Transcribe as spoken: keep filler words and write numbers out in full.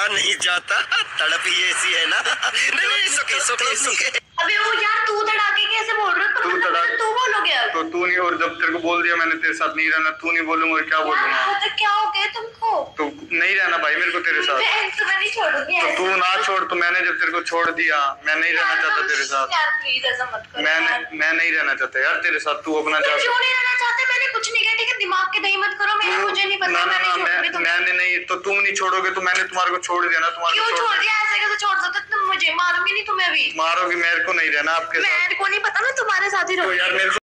नहीं जाता, तड़प ही ऐसी है ना। नहीं नहीं सुके सुके सुके। अबे वो यार तू तड़ाके कैसे बोल रहा है? तू तड़ा तू बोलोगे अब? तो तू नहीं, और जब तेरे को बोल दिया मैंने तेरे साथ नहीं रहना, तू नहीं बोलूंगा और क्या बोलूंगा? तो क्या हो गया तुमको? तो नहीं रहना भाई मेरे को तेरे साथ। मैं तुम्हें नहीं छोड़ूंगी। तो तू ना छोड़, तो मैंने जब तेरे को छोड़ दिया, मैं नहीं रहना चाहता तेरे साथ। यार प्लीज ऐसा मत करो। मैं मैं नहीं रहना चाहता यार तेरे साथ, तू अपना जा। क्यों नहीं रहना चाहते? मैंने कुछ नहीं किया, ठीक है? दिमाग की दही मत करो। मैंने मुझे नहीं पता। ना ना ना मैं, मैंने नहीं, तो तुम नहीं छोड़ोगे तो मैंने तुम्हारे को छोड़ दिया ना। तुम्हारे क्यों छोड़ दिया? ऐसे कैसे छोड़ सकते? तुम मुझे मारोगे नहीं, तुम्हें भी मारोगे? मेरे को नहीं रहना आपके साथ। मेरे को नहीं पता, मैं तुम्हारे साथ ही रहूंगी। यार मेरे को